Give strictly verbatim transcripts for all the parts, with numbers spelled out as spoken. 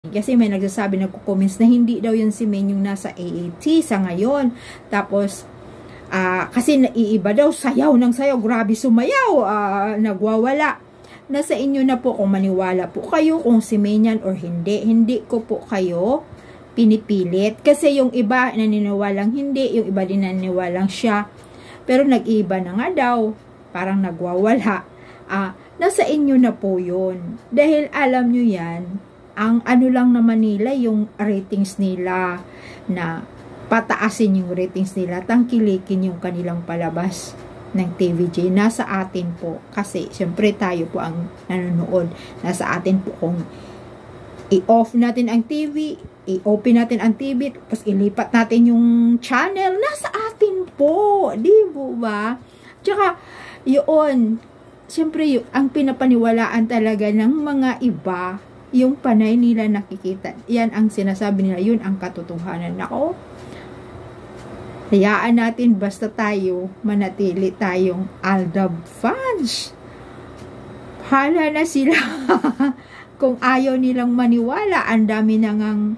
Kasi may nagsasabi, nagko-comments na hindi daw yun si Maine yung nasa A A T sa ngayon. Tapos, uh, kasi naiiba daw, sayaw ng sayaw, grabe sumayaw, uh, nagwawala. Nasa inyo na po kung maniwala po kayo kung si Maine yan or hindi. Hindi ko po kayo pinipilit. Kasi yung iba naniniwalang hindi, yung iba din naniniwalang siya. Pero nag-iiba na nga daw, parang nagwawala. Ah, nasa inyo na po yun. Dahil alam nyo yan, ang ano lang naman nila, yung ratings nila, na pataasin yung ratings nila, tangkilikin yung kanilang palabas ng T V J. Nasa atin po. Kasi, syempre tayo po ang nanonood. Nasa atin po kung i-off natin ang T V, i-open natin ang T V, tapos ilipat natin yung channel. Nasa atin po. Di ba? Tsaka, yun, syempre, yung, ang pinapaniwalaan talaga ng mga iba, yung panay nila nakikita. Yan ang sinasabi nila. Yun ang katotohanan. Ako, hayaan natin basta tayo manatili tayong Aldab fans. Hala na sila. Kung ayaw nilang maniwala, ang dami nang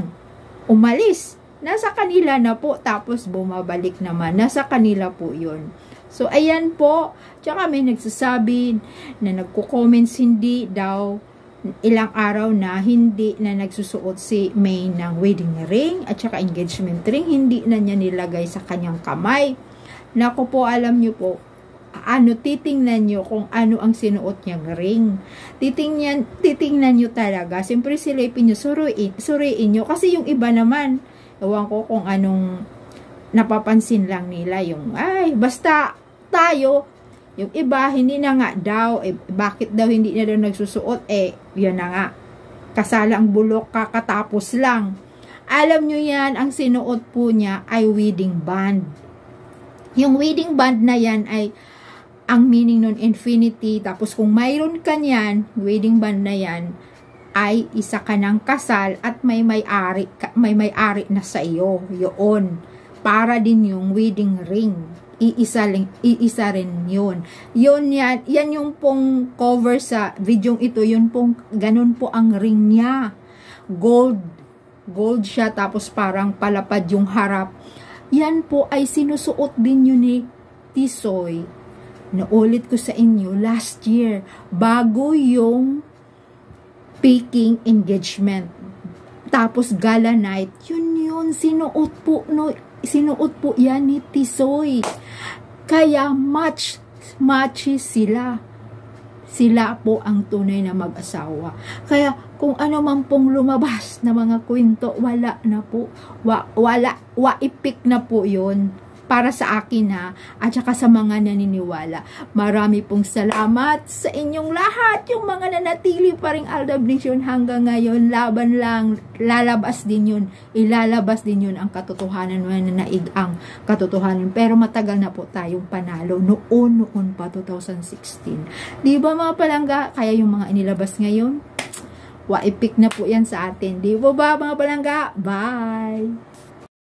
umalis. Nasa kanila na po. Tapos bumabalik naman. Nasa kanila po yun. So, ayan po. Tsaka may nagsasabi na nagko-comments hindi daw ilang araw na hindi na nagsusuot si Maine ng wedding ring at saka engagement ring, hindi na niya nilagay sa kanyang kamay. Naku po, alam niyo po, ano, titingnan niyo kung ano ang sinuot niyang ring. Titingnan, titingnan niyo talaga. Siyempre silipin niyo, suriin, suriin niyo. Kasi yung iba naman, ewan ko kung anong napapansin lang nila yung, ay, basta tayo, yung iba, hindi na nga daw, eh, bakit daw hindi na daw nagsusuot, eh, yun na nga, kasalang bulok, kakatapos lang. Alam nyo yan, ang sinuot po niya ay wedding band. Yung wedding band na yan ay, ang meaning nun, infinity, tapos kung mayroon ka niyan, wedding band na yan, ay isa ka ng kasal, at may may-ari, may may-ari na sa iyo, yun. Para din yung wedding ring. Iisa, ling, iisa rin yun. Yun yan, yan yung pong cover sa video ito, yun pong, ganun po ang ring niya. Gold, gold siya, tapos parang palapad yung harap. Yan po ay sinusuot din yun ni Tisoy. Naulit ko sa inyo, last year, bago yung Peking engagement. Tapos gala night, yun yun, sinuot po, no, sinuot po yan ni Tisoy. Kaya match, matches sila. Sila po ang tunay na mag-asawa. Kaya kung ano man pong lumabas na mga kwento, wala na po. Wa, wala, waipik na po yun. Para sa akin ha, at saka sa mga naniniwala. Marami pong salamat sa inyong lahat. Yung mga nanatili pa ring Aldab Nation hanggang ngayon, laban lang, lalabas din yun. Ilalabas din yun ang katotohanan, nananaig ang katotohanan. Pero matagal na po tayong panalo. Noon, noon pa, two thousand sixteen. Di ba mga palangga? Kaya yung mga inilabas ngayon, waipik na po yan sa atin. Di ba ba mga palangga? Bye!